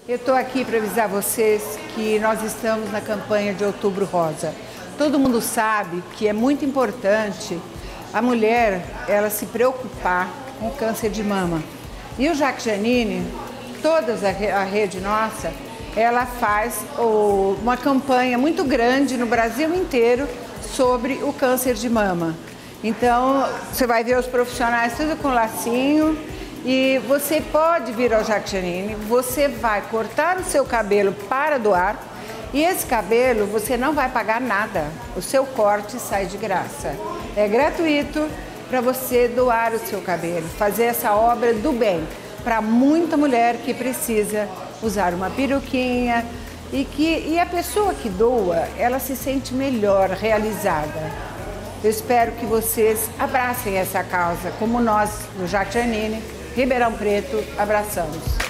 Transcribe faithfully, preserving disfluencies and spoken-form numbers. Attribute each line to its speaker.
Speaker 1: Eu estou aqui para avisar vocês que nós estamos na campanha de Outubro Rosa. Todo mundo sabe que é muito importante a mulher ela se preocupar com o câncer de mama. E o Jaque Janine, toda a rede nossa, ela faz uma campanha muito grande no Brasil inteiro sobre o câncer de mama. Então, você vai ver os profissionais tudo com lacinho. E você pode vir ao Jaque Janine, você vai cortar o seu cabelo para doar e esse cabelo você não vai pagar nada, o seu corte sai de graça. É gratuito para você doar o seu cabelo, fazer essa obra do bem para muita mulher que precisa usar uma peruquinha e, que, e a pessoa que doa, ela se sente melhor, realizada. Eu espero que vocês abracem essa causa, como nós do Jaque Janine, Ribeirão Preto, abraçamos.